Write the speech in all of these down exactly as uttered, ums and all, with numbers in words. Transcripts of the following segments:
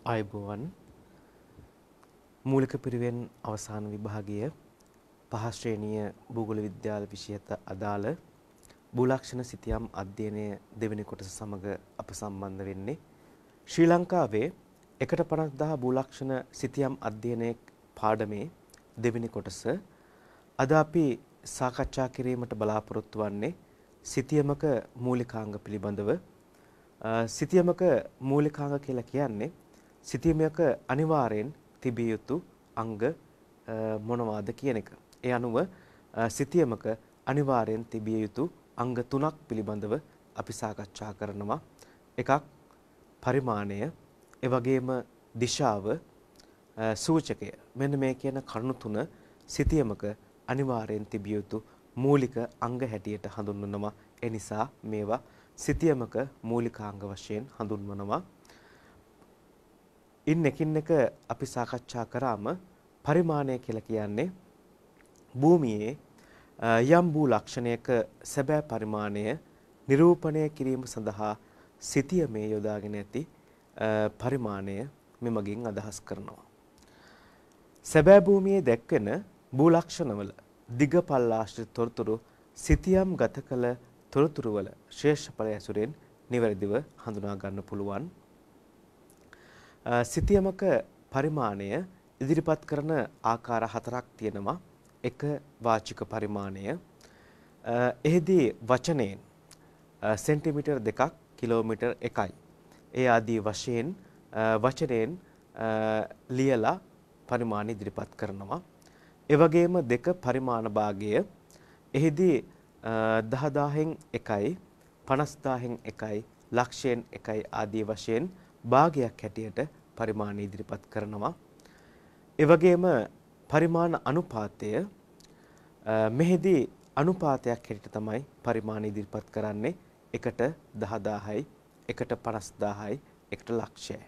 ආයුබෝවන් මූලික පිරිවෙන් අවසාන විභාගීය පහ ශ්‍රේණිය භූගෝල විද්‍යාල විෂයට අදාළ භූලක්ෂණ සිතියම් අධ්‍යයනය දෙවෙනි කොටස සමග අප සම්බන්ධ වෙන්නේ ශ්‍රී ලංකාවේ එකට පනස් දහස් භූලක්ෂණ සිතියම් අධ්‍යයනයේ පාඩමේ දෙවෙනි කොටස අද අපි සාකච්ඡා කිරීමට බලාපොරොත්තු වන්නේ සිතියමක මූලිකාංග පිළිබඳව. සිතියමක මූලිකාංග කියලා කියන්නේ සිතියමක අනිවාර්යෙන් තිබිය යුතු අංග මොනවාද කියන එක. ඒ අනුව සිතියමක අනිවාර්යෙන් තිබිය යුතු අංග තුනක් පිළිබඳව අපි සාකච්ඡා කරනවා. එකක් පරිමාණය, ඒ වගේම දිශාව, සූචකය. මෙන්න මේ කියන කරුණු තුන සිතියමක අනිවාර්යෙන් තිබිය යුතු මූලික අංග හැටියට හඳුන්වනවා. ඒ නිසා මේවා සිතියමක මූලිකාංග වශයෙන් හඳුන්වනවා. ඉන් එකින් එක අපි සාකච්ඡා කරාම පරිමාණය කියලා කියන්නේ භූමියේ යම් භූ ලක්ෂණයක සැබෑ පරිමාණය නිරූපණය කිරීම සඳහා සිතියමේ යොදාගෙන ඇති පරිමාණය මෙමගින් අදහස් කරනවා. සැබෑ භූමියේ දැක්වෙන භූ ලක්ෂණවල දිග පල්ල ආශ්‍රිත තොරතුරු සිතියම් ගත කළ තොරතුරු වල ශ්‍රේෂ්ඨඵල ඇසුරෙන් නිවැරදිව හඳුනා ගන්න පුළුවන්. සිතියමක පරිමාණය ඉදිරිපත් කරන ආකාර හතරක් තියෙනවා. එක වාචික පරිමාණය. එහිදී වචනයෙන් සෙන්ටිමීටර් දෙකක්, කිලෝමීටර් එකයි. ඒ ආදී වශයෙන් වචනයෙන් ලියලා පරිමාණ ඉදිරිපත් කරනවා. ඒ වගේම දෙක පරිමාණ භාගය. එහිදී දහ දහයෙන් එකයි, පනස් දහයෙන් එකයි, ලක්ෂයෙන් එකයි ආදී වශයෙන් භාගයක් හැටියට පරිමාණ ඉදිරිපත් කරනවා. ඒ වගේම පරිමාණ අනුපාතය මෙහිදී අනුපාතයක් හැටියට තමයි පරිමාණ ඉදිරිපත් කරන්නේ. එකට දහ දහයයි, එකට පනස් දහයයි, එකට ලක්ෂයයි.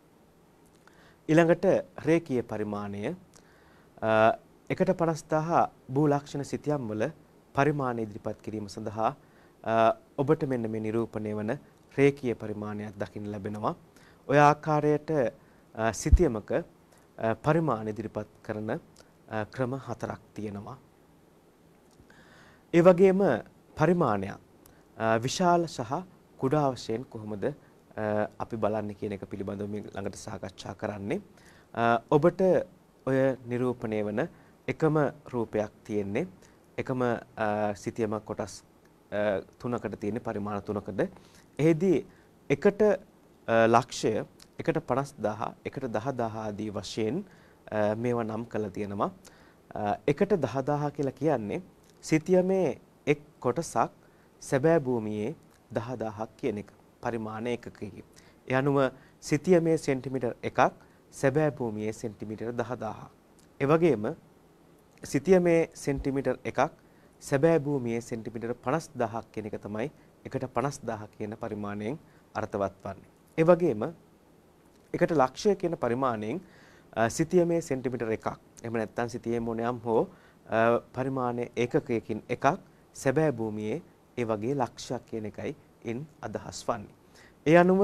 ඊළඟට රේඛීය පරිමාණය එකට පනස් දහස් භූ ලක්ෂණ සිතියම් වල පරිමාණ ඉදිරිපත් කිරීම සඳහා ඔබට මෙන්න මේ නිරූපණය වන රේඛීය පරිමාණයක් දකින්න ලැබෙනවා. ඔය ආකාරයට සිතියමක පරිමාණ ඉදිරිපත් කරන ක්‍රම හතරක් තියෙනවා. ඒ වගේම පරිමාණයක් විශාල සහ කුඩා වශයෙන් කොහොමද අපි බලන්නේ කියන එක පිළිබඳව මේ ළඟට සාකච්ඡා කරන්නේ. ඔබට ඔය නිරූපණය වන එකම රූපයක් තියෙන්නේ. එකම සිතියම කොටස් තුනකට තියෙන පරිමාණ තුනකද. එෙහිදී එකට ලක්ෂය, එකට පනස් දහස්, එකට දහ දහස් ආදී වශයෙන් මේවා නම් කරලා තියෙනවා. එකට දහ දහස් කියලා කියන්නේ සිතියමේ එක් කොටසක් සැබෑ භූමියේ දහ දහසක් කියන එක පරිමාණ ඒකකයකින්. ඒ අනුව සිතියමේ සෙන්ටිමීටර් එකක් සැබෑ භූමියේ සෙන්ටිමීටර් දහ දහසක්. ඒ වගේම සිතියමේ සෙන්ටිමීටර් එකක් සැබෑ භූමියේ සෙන්ටිමීටර් පනස් දහසක් කියන එක තමයි එකට පනස් දහස් කියන පරිමාණයෙන් අර්ථවත් වන්නේ. ඒ වගේම එකට ලක්ෂය කියන පරිමාණයෙන් සිතියමේ සෙන්ටිමීටර් එකක්, එහෙම නැත්නම් සිතියේ මොනෑම් හෝ පරිමාණ ඒකකයකින් එකක් සැබෑ භූමියේ ඒ වගේ ලක්ෂයක් කියන එකයි ඉන් අදහස් වන්නේ. ඒ අනුව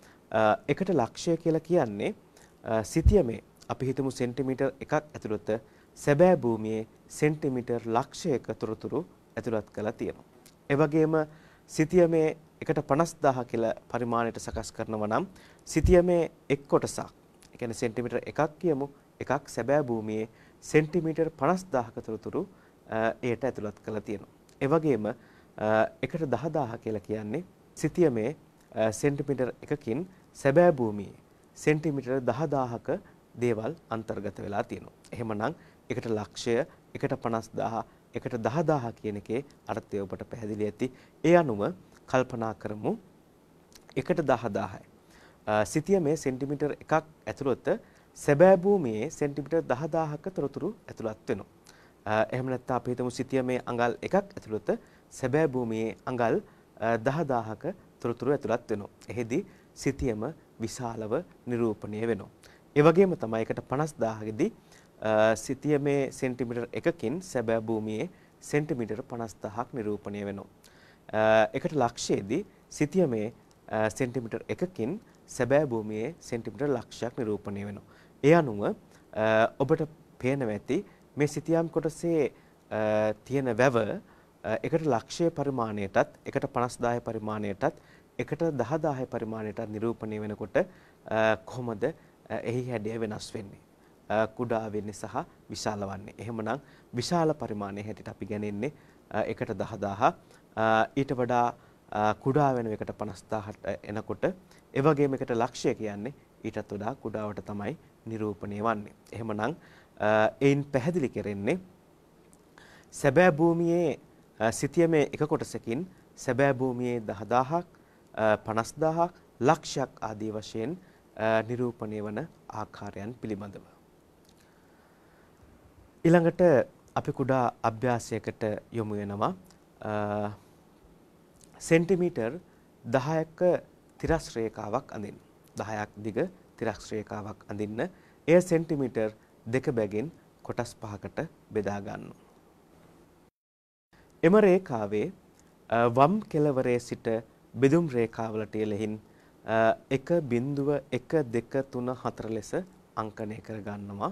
එකට ලක්ෂය කියලා කියන්නේ සිතියමේ අපි හිතමු සෙන්ටිමීටර් එකක් ඇතුළත සැබෑ භූමියේ සෙන්ටිමීටර් ලක්ෂයක තොරතුරු ඇතුළත් කරලා තියෙනවා. ඒ වගේම සිතියමේ එකට පනස් දහස් කියලා පරිමාණයට සකස් කරනවා නම් සිතියමේ එක් කොටසක්, ඒ කියන්නේ සෙන්ටිමීටර් එකක් කියමු, එකක් සැබෑ භූමියේ සෙන්ටිමීටර් පනස් දහසක තොරතුරු එයට ඇතුළත් කරලා තියෙනවා. ඒ වගේම එකට දහ දහස් කියලා කියන්නේ සිතියමේ සෙන්ටිමීටර් එකකින් සැබෑ භූමියේ සෙන්ටිමීටර් දහ දහසක දේවල් අන්තර්ගත වෙලා තියෙනවා. එහෙමනම් එකට ලක්ෂය, එකට පනස් දහස්, එකට දහ දහස් කියන එකේ අර්ථය ඔබට පැහැදිලි ඇති. ඒ අනුව කල්පනා කරමු එකට දහ දහසයි. සිතියමේ සෙන්ටිමීටර් එකක් ඇතුළත සැබෑ භූමියේ සෙන්ටිමීටර් දහ දහසක තොරතුරු ඇතුළත් වෙනවා. එහෙම නැත්නම් අපි හිතමු සිතියමේ අඟල් එකක් ඇතුළත සැබෑ භූමියේ අඟල් දහ දහසක තොරතුරු ඇතුළත් වෙනවා. එෙහිදී සිතියම විශාලව නිරූපණය වෙනවා. ඒ වගේම තමයි එකට පනස් දහසකදී සිතියමේ සෙන්ටිමීටර් එකකින් සැබෑ භූමියේ සෙන්ටිමීටර් පනස් දහසක් නිරූපණය වෙනවා. එකට ලක්ෂයේදී සිතියමේ සෙන්ටිමීටර් එකකින් සැබෑ භූමියේ සෙන්ටිමීටර් ලක්ෂයක් නිරූපණය වෙනවා. ඒ අනුව ඔබට පේනවා ඇති මේ සිතියම් කොටසේ තියෙන වැව එකට ලක්ෂයේ පරිමාණයටත් එකට පනස් දාහේ පරිමාණයටත් එකට දහ දාහේ පරිමාණයටත් නිරූපණය වෙනකොට කොහොමද එහි හැඩය වෙනස් වෙන්නේ? කුඩා වෙන්නේ සහ විශාල වන්නේ. එහෙමනම් විශාල පරිමාණයේ හැටියට අපි ගණන්නේ එකට දහ දාහක් ඊට වඩා කුඩා වෙන එකට පනස් දාහට එනකොට ඒ වගේම එකට ලක්ෂය කියන්නේ ඊටත් වඩා කුඩාවට තමයි නිරූපණය වන්නේ. එහෙමනම් එයින් පැහැදිලි කරන්නේ සැබෑ භූමියේ සිතියමේ එක කොටසකින් සැබෑ භූමියේ දහ දාහක් පනස් දාහක් ලක්ෂයක් ආදී වශයෙන් නිරූපණය වන ආකාරයන් පිළිබඳව. ඊළඟට අපි කුඩා අභ්‍යාසයකට යොමු වෙනවා. සෙන්ටිමීටර් දහයක තිරස් රේඛාවක් අඳින්න. දහයක් දිග තිරස් රේඛාවක් අඳින්න. එය සෙන්ටිමීටර් දෙක බැගින් කොටස් පහකට බෙදා ගන්නවා. එම රේඛාවේ වම් කෙළවරේ සිට බෙදුම් රේඛාවලට එළෙහින් එක බිංදුව එක දෙක තුන හතර ලෙස අංකණය කර ගන්නවා.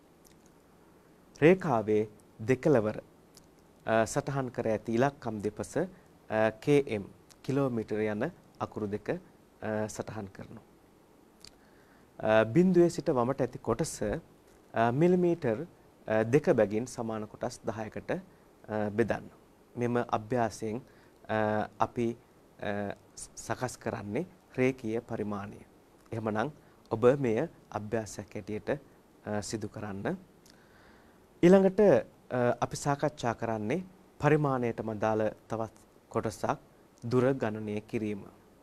රේඛාවේ දෙකළවර සටහන් කර ඇති ඉලක්කම් දෙපස කේඑම් කිලෝමීටර යන අකුරු දෙක සටහන් කරනවා. බිංදුවේ සිට වමට ඇති කොටස මිලිමීටර් දෙක බැගින් සමාන කොටස් දහයකට බෙදන්න. මෙම අභ්‍යාසයෙන් අපි සකස් කරන්නේ රේඛීය පරිමාණය. එහෙමනම් ඔබ මෙය අභ්‍යාසයක් හැටියට සිදු කරන්න. ඊළඟට අපි සාකච්ඡා කරන්නේ පරිමාණයටම අදාළ තවත් කොටසක් දුර ගණනය කිරීම.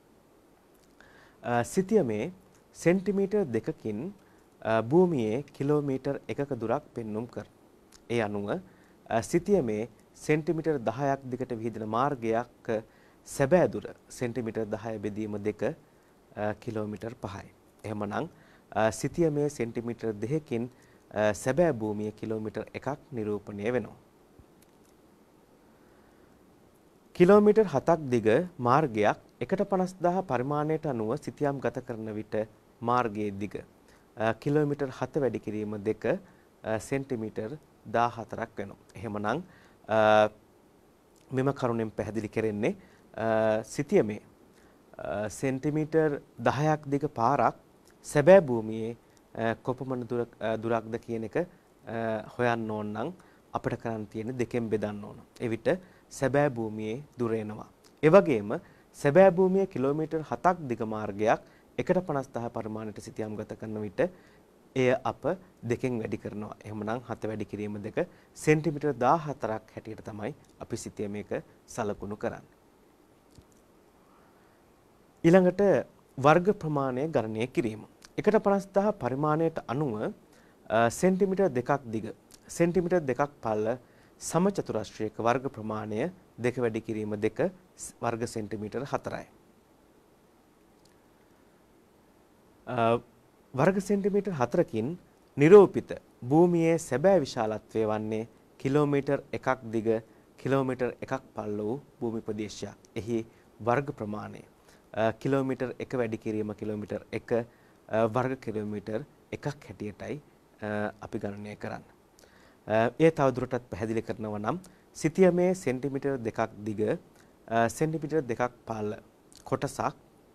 සිතියමේ සෙන්ටිමීටර් දෙකකින් භූමියේ කිලෝමීටර් එකක දුරක් පෙන්눔 කර. ඒ අනුව සිතියමේ සෙන්ටිමීටර් දහයක් දිගට විහිදෙන මාර්ගයක් සැබෑ දුර සෙන්ටිමීටර් දහය බෙදීම දෙක කිලෝමීටර් පහයි. එහෙමනම් සිතියමේ සෙන්ටිමීටර් දෙකකින් සැබෑ භූමිය කිලෝමීටර් එකක් නිරූපණය වෙනවා. කිලෝමීටර් හතක් දිග මාර්ගයක් එකට පනස් දාහ පරිමාණයට අනුව සිතියම් ගත කරන විට මාර්ගයේ දිග කිලෝමීටර් හත වැඩි කිරීම දෙක සෙන්ටිමීටර් දාහතරක් වෙනවා. එහෙමනම් මෙම කරුණෙන් පැහැදිලි කරන්නේ සිතියමේ සෙන්ටිමීටර් දහයක් දිග පාරක් සැබෑ භූමියේ කොපමණ දුරක්ද කියන එක හොයන්න ඕන නම් අපිට කරන්න තියෙන්නේ දෙකෙන් බෙදන්න ඕන. එවිට සැබෑ භූමියේ දුර එනවා. ඒ වගේම සැබෑ භූමියේ කිලෝමීටර් හතක් දිග මාර්ගයක් එකට පනස් දාහ පරිමාණයට සිතියම් ගත කරන විට එය අප දෙකෙන් වැඩි කරනවා. එහෙමනම් හත වැඩි කිරීම දෙක සෙන්ටිමීටර් දාහතරක් හැටියට තමයි අපි සිතියමේක සලකුණු කරන්නේ. ඊළඟට වර්ග ප්‍රමාණය ගණනය කිරීම. එකට පනස් දාහ පරිමාණයට අනුව සෙන්ටිමීටර් දෙකක් දිග සෙන්ටිමීටර් දෙකක් පළල සමචතුරස්‍රයක වර්ග ප්‍රමාණය දෙක වැඩි කිරීම දෙක වර්ග සෙන්ටිමීටර් හතරයි. වර්ග සෙන්ටිමීටර් හතරකින් නිරූපිත භූමියේ සැබෑ විශාලත්වය වන්නේ කිලෝමීටර් එකක් දිග කිලෝමීටර් එකක් පළල වූ භූමි ප්‍රදේශයක්. එහි වර්ග ප්‍රමාණය කිලෝමීටර් එක වැඩි කිරීම කිලෝමීටර් එක වර්ග කිලෝමීටර් එකක් හැටියටයි අපි ගණනය කරන්නේ. ඒ තවදුරටත් පැහැදිලි කරනවා නම් සිතියමේ සෙන්ටිමීටර් දෙකක් දිග සෙන්ටිමීටර් දෙකක් පළල කොටසක්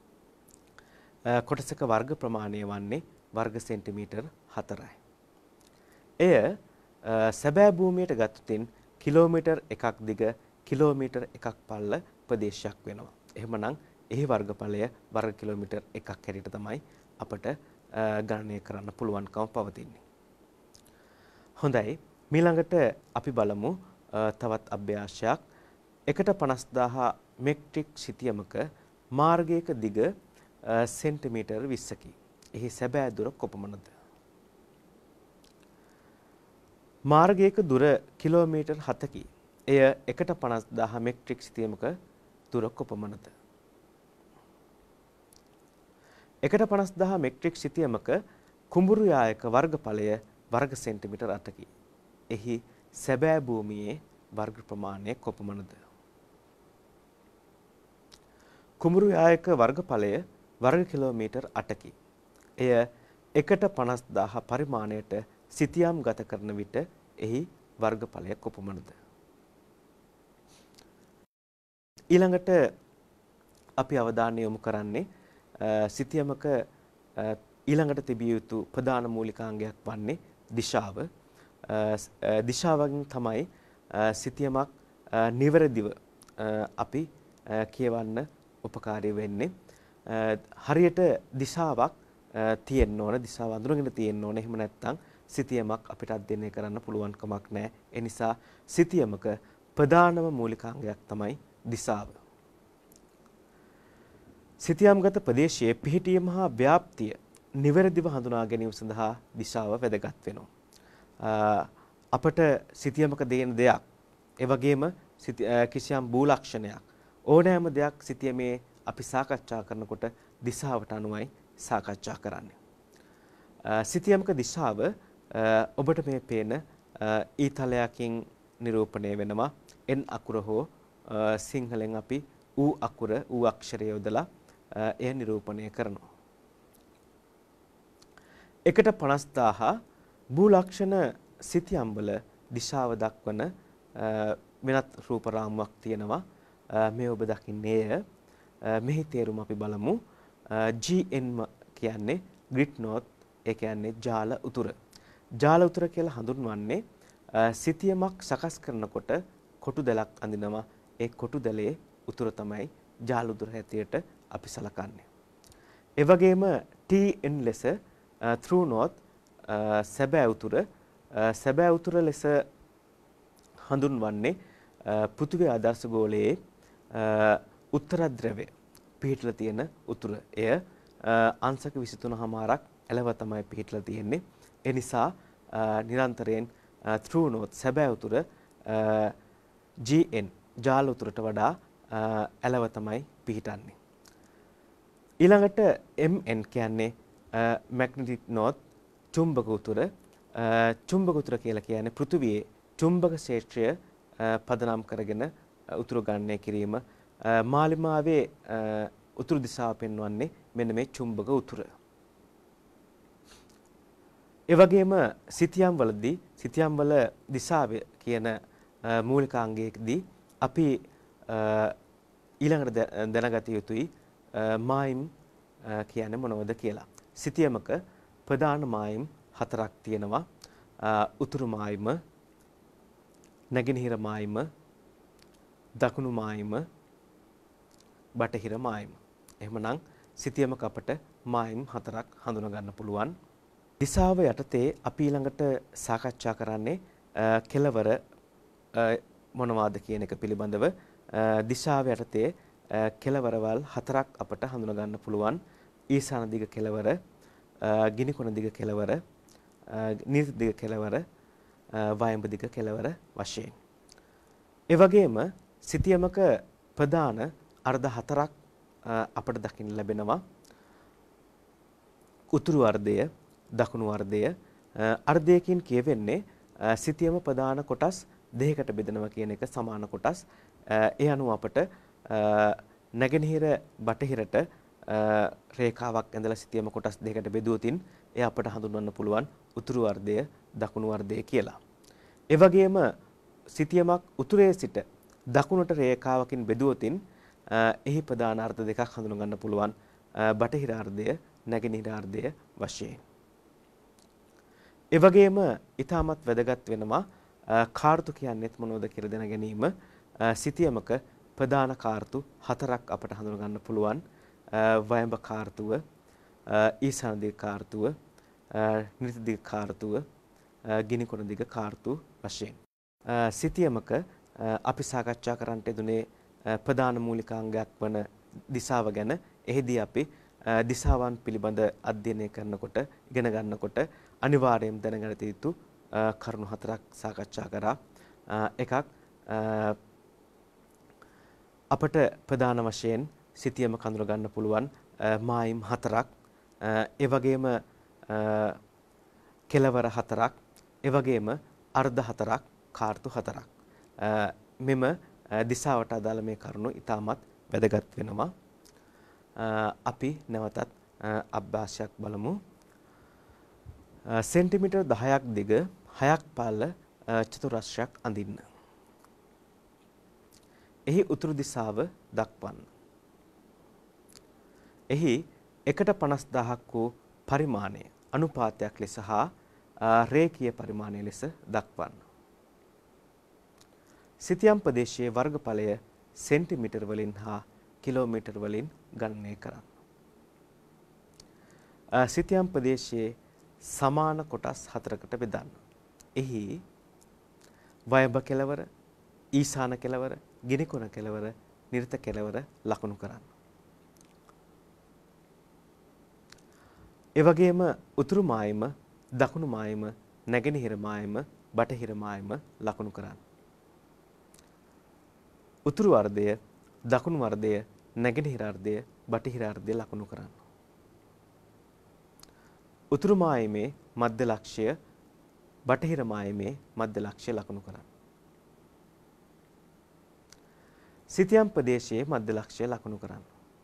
කොටසක වර්ග ප්‍රමාණය වන්නේ වර්ග සෙන්ටිමීටර් හතරයි. එය සැබෑ භූමියට ගත්තොතින් කිලෝමීටර් එකක් දිග කිලෝමීටර් එකක් පළල ප්‍රදේශයක් වෙනවා. එහෙමනම් එහි වර්ගඵලය වර්ග කිලෝමීටර් එකක් හැටියට තමයි අපට ගණනය කරන්න පුළුවන්කම පවතින්නේ. හොඳයි, ඊළඟට අපි බලමු තවත් අභ්‍යාසයක්. එකට පනස් දාහ මෙට්‍රික් සිතියමක මාර්ගයක දිග සෙන්ටිමීටර් විස්සකි. එහි සැබෑ දුර කොපමණද? මාර්ගයක දුර කිලෝමීටර් හතකි. එය එකට පනස් දාහ මෙට්‍රික් සිතියමක දුර කොපමණද? එකට පනස් දාහ මෙට්‍රික් සිතියමක කුඹුරු යායක වර්ගඵලය වර්ග සෙන්ටිමීටර් අටකි. එහි සැබෑ භූමියේ වර්ග ප්‍රමාණය කොපමණද? කුඹුරු යායක වර්ගඵලය වර්ග කිලෝමීටර් අටකි. එය එකට පනස් දාහ පරිමාණයට සිතියම් ගත කරන විට එහි වර්ගඵලය කොපමණද? ඊළඟට අපි අවධානය යොමු කරන්නේ සිතියමක ඊළඟට තිබිය යුතු ප්‍රධාන මූලිකාංගයක් වන්නේ දිශාව. දිශාවෙන් තමයි සිතියමක් නිවැරදිව අපි කියවන්න උපකාරී වෙන්නේ. හරියට දිශාවක් තියෙන්න ඕන, දිශාව අඳුරගෙන තියෙන්න ඕන. එහෙම නැත්නම් සිතියමක් අපිට අධ්‍යයනය කරන්න පුළුවන් කමක් නැහැ. ඒ නිසා සිතියමක ප්‍රධානම මූලිකාංගයක් තමයි දිශාව. සිතියම්ගත ප්‍රදේශයේ පිහිටීම හා ව්‍යාප්තිය නිවැරදිව හඳුනා ගැනීම සඳහා දිශාව වැදගත් වෙනවා. අපට සිතියමක දෙන දෙයක්, ඒ වගේම කිසියම් භූලක්ෂණයක්, ඕනෑම දෙයක් සිතියමේ අපි සාකච්ඡා කරනකොට දිශාවට අනුවයි සාකච්ඡා කරන්නේ. සිතියමක දිශාව ඔබට මේ පේන ඊතලයකින් නිරූපණය වෙනවා. එන් අකුර හෝ සිංහලෙන් අපි ඌ අකුර ඌ අක්ෂරය යොදලා එය නිරූපණය කරනවා. එකට පනස් දාහ භූලක්ෂණ සිතියම්වල දිශාව දක්වන වෙනත් රූප රාමුවක් තියෙනවා. මේ ඔබ දකින්නේ මෙහි තේරුම අපි බලමු. ජී එන් කියන්නේ ග්‍රිඩ් නෝත්, ඒ කියන්නේ ජාල උතුර. ජාල උතුර කියලා හඳුන්වන්නේ සිතියමක් සකස් කරනකොට කොටු දැලක් අඳිනවා. ඒ කොටු දැලේ උතුර තමයි ජාල උතුර හැටියට අපි සලකන්නේ. ඒ වගේම ටී එන් ලෙස through north සැබෑ උතුර සැබෑ උතුර ලෙස හඳුන්වන්නේ පෘථිවි ආදර්ශ ගෝලයේ උත්තර ධ්‍රවය පිහිටලා තියෙන උතුර. එය අංශක විසිතුන හමාරක් එළව තමයි පිහිටලා තියෙන්නේ. ඒ නිසා නිරන්තරයෙන් through north සැබෑ උතුර ජී එන් ජාල උතුරට වඩා එළව තමයි පිහිටන්නේ. ඊළඟට එම් එන් කියන්නේ magnetic north චුම්බක උතුර. චුම්බක උතුර කියලා කියන්නේ පෘථිවියේ චුම්බක ක්ෂේත්‍රය පදනම් කරගෙන උතුරු ගණනය කිරීම. මාලිමාවේ උතුරු දිශාව පෙන්වන්නේ මෙන්න මේ චුම්බක උතුර. ඒ වගේම සිතියම් වලදී සිතියම් වල දිශාව කියන මූලිකාංගයකදී අපි ඊළඟට දැනගත යුතුයි මායිම් කියන්නේ මොනවද කියලා. සිතියමක ප්‍රධාන මායිම් හතරක් තියෙනවා. උතුරු මායිම, නැගෙනහිර මායිම, දකුණු මායිම, බටහිර මායිම. එහෙමනම් සිතියමක අපට මායිම් හතරක් හඳුනා ගන්න පුළුවන්. දිශාව යටතේ අපි ඊළඟට සාකච්ඡා කරන්නේ කෙලවර මොනවාද කියන එක පිළිබඳව. දිශාව යටතේ කෙලවරවල් හතරක් අපට හඳුනා ගන්න පුළුවන්. ඊසාන දිග කෙලවර, ගිනිකොන දිග කෙලවර, නිර්ත දිග කෙලවර, වයඹ දිග කෙලවර වශයෙන්. ඒ වගේම සිතියමක ප්‍රධාන අර්ධ හතරක් අපට දකින්න ලැබෙනවා. උතුරු අර්ධය, දකුණු අර්ධය. අර්ධයකින් කියවෙන්නේ සිතියම ප්‍රධාන කොටස් දෙකකට බෙදනවා කියන එක සමාන කොටස්. ඒ අනුව අපට නැගෙනහිර බටහිරට රේඛාවක් ඇඳලා සිතියම කොටස් දෙකකට බෙදුවොතින් එය අපට හඳුන්වන්න පුළුවන් උතුරු අර්ධය, දකුණු අර්ධය කියලා. ඒ වගේම සිතියමක් උතුරේ සිට දකුණට රේඛාවකින් බෙදුවොතින් එහි ප්‍රධාන අර්ධ දෙකක් හඳුනා ගන්න පුළුවන්. බටහිර අර්ධය, නැගෙනහිර අර්ධය වශයෙන්. ඒ වගේම ඊටමත් වැදගත් වෙනවා කාර්තු කියන්නේත් මොනවද කියලා දැන ගැනීම. සිතියමක ප්‍රධාන කාර්තු හතරක් අපට හඳුනා ගන්න පුළුවන්. වයඹ කාර්තුව, ඊසාන දිග කාර්තුව, නිර්ත දිග කාර්තුව, ගිනිකොන දිග කාර්තුව වශයෙන්. සිතියමක අපි සාකච්ඡා කරන්නට යෙදුනේ ප්‍රධාන මූලිකාංගයක් වන දිශාව ගැන. එහිදී අපි දිශාවන් පිළිබඳ අධ්‍යයනය කරනකොට, ඉගෙන ගන්නකොට අනිවාර්යයෙන් දැනගත යුතු කරුණු හතරක් සාකච්ඡා කරා. එකක් අපට ප්‍රධාන වශයෙන් සිතියම කඳුර ගන්න පුළුවන් මායිම් හතරක්, ඒ වගේම කෙලවර හතරක්, ඒ වගේම අර්ධ හතරක්, කාර්තු හතරක්. මෙම දිශාවට අදාළ මේ කරුණු ඉතාමත් වැදගත් වෙනවා. අපි නැවතත් අභ්‍යාසයක් බලමු. සෙන්ටිමීටර් දහයක් දිග හයක් පළල චතුරස්‍රයක් අඳින්න. එහි උතුරු දිශාව දක්වන්න. එහි එකට පනස් දහයක් වූ පරිමාණය අනුපාතයක් ලෙස හා රේඛීය පරිමාණය ලෙස දක්වන්න. සිතියම් ප්‍රදේශයේ වර්ගඵලය සෙන්ටිමීටර් වලින් හා කිලෝමීටර් වලින් ගණනය කරන්න. සිතියම් ප්‍රදේශයේ සමාන කොටස් හතරකට බෙදන්න. එහි වයඹ කෙළවර, ඊශාන කෙළවර, ගිනිකොන කෙළවර, නිර්ත කෙළවර ලකුණු කරන්න. ඒ වගේම උතුරු මායිම, දකුණු මායිම, නැගෙනහිර මායිම, බටහිර මායිම ලකුණු කරන්න. උතුරු අර්ධය, දකුණු අර්ධය, නැගෙනහිර අර්ධය, බටහිර අර්ධය ලකුණු කරන්න. උතුරු මායිමේ මධ්‍ය ලක්ෂ්‍ය, බටහිර මායිමේ මධ්‍ය ලක්ෂ්‍ය ලකුණු කරන්න. සිතියම් ප්‍රදේශයේ මධ්‍ය ලක්ෂ්‍ය ලකුණු කරන්න.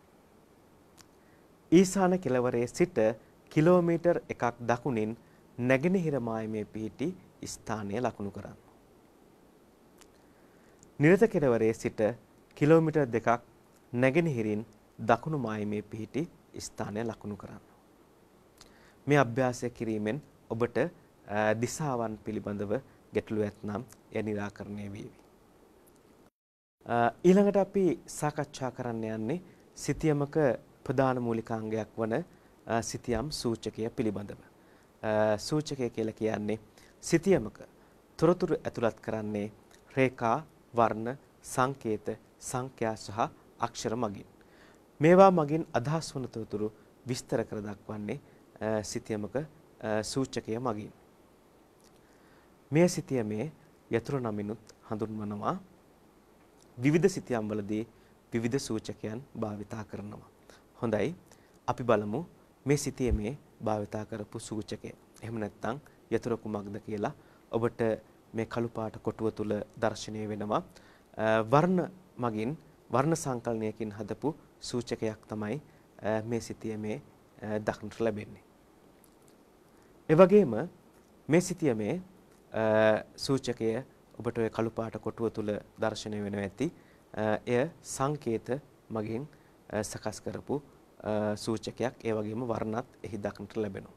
ඊශාන කෙළවරේ සිට කිලෝමීටර් එකක් දකුණින් නැගෙනහිර මායිමේ පිහිටි ස්ථානය ලකුණු කරන්න. නිරත කෙළවරේ සිට කිලෝමීටර් දෙකක් නැගෙනහිරින් දකුණු මායිමේ පිහිටි ස්ථානය ලකුණු කරන්න. මේ අභ්‍යාසය කිරීමෙන් ඔබට දිශාවන් පිළිබඳව ගැටලු ඇතනම් එය निराකරණය වේවි. ඊළඟට අපි සාකච්ඡා කරන්න යන්නේ සිතියමක ප්‍රධාන මූලිකාංගයක් වන සිතියම් සූචකය පිළිබඳව. සූචකය කියලා කියන්නේ සිතියමක තොරතුරු ඇතුළත් කරන්නේ රේඛා, වර්ණ, සංකේත, සංඛ්‍යා සහ අක්ෂර මගින්. මේවා මගින් අදහස් වන තොරතුරු විස්තර කර දක්වන්නේ සිතියමක සූචකය මගින්. මේ සිතියමේ යතුරු නමිනුත් හඳුන්වනවා. විවිධ සිතියම් වලදී විවිධ සූචකයන් භාවිතා කරනවා. හොඳයි, අපි බලමු මේ සිතියමේ භාවිතා කරපු සූචකය. එහෙම නැත්නම් යතුරු කුමක්ද කියලා ඔබට මේ කළු පාට කොටුව තුල දැర్శණය වෙනවා. වර්ණ මගින් වර්ණ සංකලනයකින් හදපු සූචකයක් තමයි මේ සිතියමේ දක්නට ලැබෙන්නේ. ඒ වගේම මේ සිතියමේ සූචකය ඔබට ඔය කළු පාට කොටුව තුල දැర్శණය වෙනවා ඇති. එය සංකේත මගින් සකස් කරපු සූචකයක්. ඒ වගේම වර්ණත් එහි දක්නට ලැබෙනවා.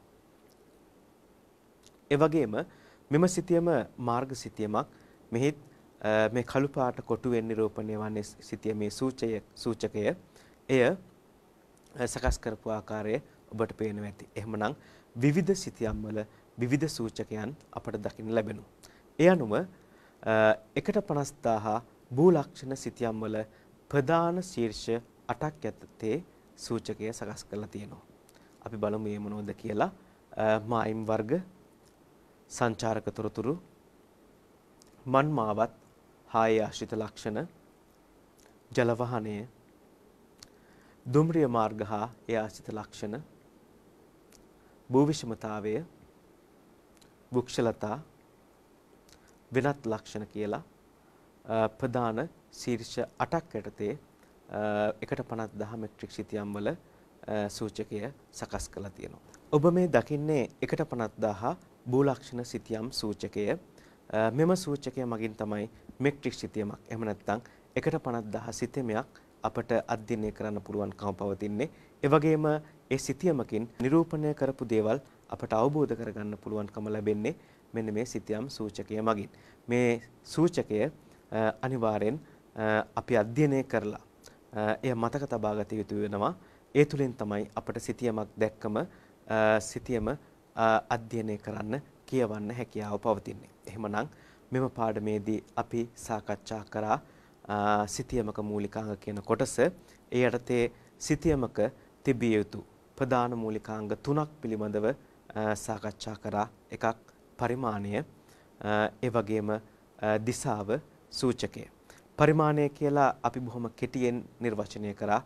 ඒ වගේම මෙම සිතියම මාර්ග සිතියමක්. මෙහි මේ කළු පාට කොටුවෙන් නිරූපණය වන්නේ සිතියමේ සූචය සූචකය. එය සකස් කරපු ආකාරය ඔබට පේනවා ඇති. එහෙමනම් විවිධ සිතියම් වල විවිධ සූචකයන් අපට දකින්න ලැබෙනවා. ඒ අනුව එකට පනස් දාහ භූලක්ෂණ සිතියම් වල ප්‍රධාන ශීර්ෂ අටක් යටතේ සූචකය සකස් කරලා තියෙනවා. අපි බලමු මේ මොනවද කියලා. මායිම් වර්ග, සංචාරක තොරතුරු, මන්මාවත් හායේ ආශ්‍රිත ලක්ෂණ, ජල වහනය, දුම්රිය මාර්ග හා ඒ ආශ්‍රිත ලක්ෂණ, භූ විෂමතාවය, වෘක්ෂලතා, වෙනත් ලක්ෂණ කියලා ප්‍රධාන ශීර්ෂ අටක් යටතේ එකට පනස් දහ මෙට්‍රික් සිතියම් වල සූචකය සකස් කරලා තියෙනවා. ඔබ මේ දකින්නේ එකට පනස් දහ භූලක්ෂණ සිතියම් සූචකය. මෙම සූචකය මගින් තමයි මෙට්‍රික් සිතියමක් එහෙම නැත්නම් එකට පනස් දහ සිතියමක් අපට අධ්‍යයනය කරන්න පුළුවන්කම පවතින්නේ. ඒ වගේම ඒ සිතියමකින් නිරූපණය කරපු දේවල් අපට අවබෝධ කරගන්න පුළුවන්කම ලැබෙන්නේ මෙන්න මේ සිතියම් සූචකය මගින්. මේ සූචකය අනිවාර්යෙන් අපි අධ්‍යයනය කරලා එය මතක තබා ගත යුතු වෙනවා. ඒ තුලින් තමයි අපට සිතියමක් දැක්කම සිතියම අධ්‍යයනය කරන්න, කියවන්න හැකියාව පවතින්නේ. එහෙමනම් මෙම පාඩමේදී අපි සාකච්ඡා කරා සිතියමක මූලිකාංග කියන කොටස. ඒ යටතේ සිතියමක තිබිය යුතු ප්‍රධාන මූලිකාංග තුනක් පිළිබඳව සාකච්ඡා කරා. එකක් පරිමාණය, ඒ වගේම දිශාව, සූචකය. පරිමාණය කියලා අපි බොහොම කෙටියෙන් නිර්වචනය කරා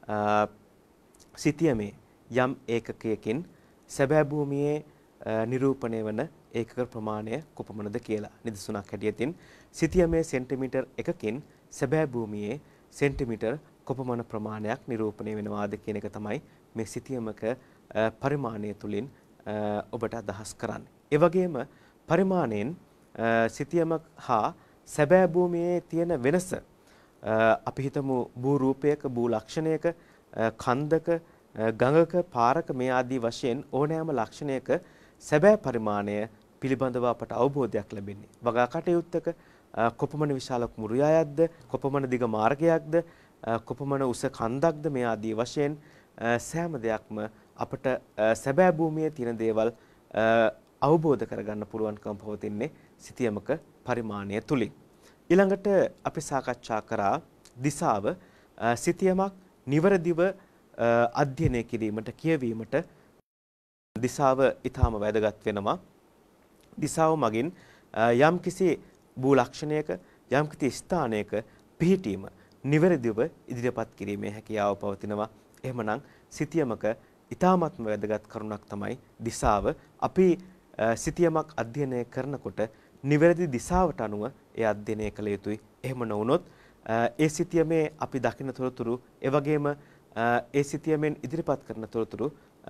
සිතියමේ යම් ඒකකයකින් සැබෑ භූමියේ නිරූපණය වන ඒකක ප්‍රමාණය කොපමණද කියලා. නිදසුනක් හැටියටින් සිතියමේ සෙන්ටිමීටර් එකකින් සැබෑ භූමියේ සෙන්ටිමීටර් කොපමණ ප්‍රමාණයක් නිරූපණය වෙනවාද කියන එක තමයි මේ සිතියමක පරිමාණය තුලින් ඔබට අදහස් කරන්නේ. ඒ වගේම පරිමාණයෙන් සිතියමක් හා සැබෑ භූමියේ තියෙන වෙනස අපි හිතමු භූ රූපයක භූ ලක්ෂණයක කන්දක ගඟක පාරක මේ ආදී වශයෙන් ඕනෑම ලක්ෂණයක සැබෑ පරිමාණය පිළිබඳව අපට අවබෝධයක් ලැබෙන්නේ. වගා කටයුත්තක කොපමණ විශාල කුරුයායක්ද කොපමණ දිග මාර්ගයක්ද කොපමණ උස කන්දක්ද මේ ආදී වශයෙන් සෑම දෙයක්ම අපට සැබෑ භූමියේ තියෙන දේවල් අවබෝධ කරගන්න පුළුවන්කම පවතින්නේ සිතියමක පරිමාණය තුලින්. ඊළඟට අපි සාකච්ඡා කරා දිසාව සිතියමක් නිවරදිව අධ්‍යයනය කිරීමට කියවීමට දිසාව ඊටාම වැදගත් වෙනවා. දිසාව මගින් යම්කිසි භූ ලක්ෂණයක යම්කිසි ස්ථානයක පිහිටීම නිවැරදිව ඉදිරිපත් කිරීමේ හැකියාව පවතිනවා. එහෙමනම් සිතියමක ඊටාමත්ම වැදගත් කරුණක් තමයි දිසාව. අපි සිතියමක් අධ්‍යයනය කරනකොට නිවැරදි දිසාවට අනුව ඒ අධ්‍යයනය කළ යුතුයි. එහෙම නොවුනොත් ඒ සිතියමේ අපි දකින්න තොරතුරු ඒ වගේම ඒ සිතියමෙන් ඉදිරිපත් කරන තොරතුරු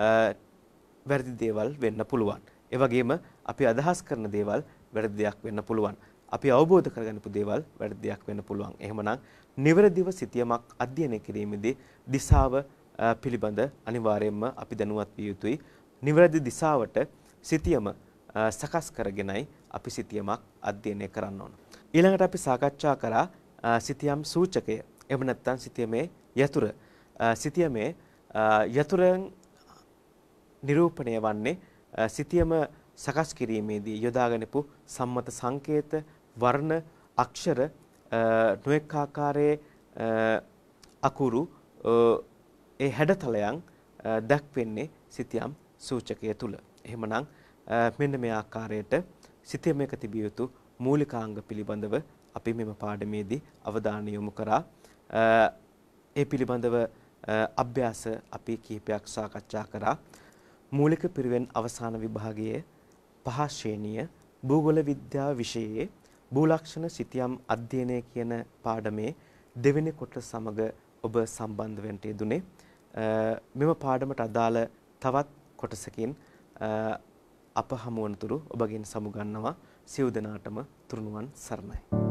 වැරදි දේවල් වෙන්න පුළුවන්. ඒ වගේම අපි අදහස් කරන දේවල් වැරදි දෙයක් වෙන්න පුළුවන්. අපි අවබෝධ කරගන්නපු දේවල් වැරදි දෙයක් වෙන්න පුළුවන්. එහෙමනම් නිවැරදිව සිතියමක් අධ්‍යයනය කිරීමේදී දිසාව පිළිබඳ අනිවාර්යයෙන්ම අපි දැනුවත් විය යුතුයි. නිවැරදි දිසාවට සිතියම සකස් කරගෙනයි අපි සිතියමක් අධ්‍යයනය කරන්න ඕන. ඊළඟට අපි සාකච්ඡා කරා සිතියම් සූචකය. එහෙම නැත්නම් සිතියමේ යතුර. සිතියමේ යතුරෙන් නිරූපණය වන්නේ සිතියම සකස් කිරීමේදී යොදාගන්නපු සම්මත සංකේත වර්ණ අක්ෂර නොඑක ආකාරයේ අකුරු ඒ හැඩතලයන් දක්වන්නේ සිතියම් සූචකය තුල. එහෙමනම් මෙන්න මේ ආකාරයට සිතියමක තිබිය යුතු මූලිකාංග පිළිබඳව අපි මෙම පාඩමේදී අවධානය යොමු කරා. ඒ පිළිබඳව අභ්‍යාස අපි කිහිපයක් සාකච්ඡා කරා. මූලික පිරිවෙන් අවසාන විභාගයේ පහ ශ්‍රේණිය භූගෝල විද්‍යාව විෂයයේ භූලක්ෂණ සිතියම් අධ්‍යයනය කියන පාඩමේ දෙවෙනි කොටස සමග ඔබ සම්බන්ධ වෙන්න යෙදුනේ. මෙම පාඩමට අදාළ තවත් කොටසකින් අප හමුවනතුරු ඔබගෙන් සමුගන්නවා. සියලු දෙනාටම තුරුණුවන් සරණයි.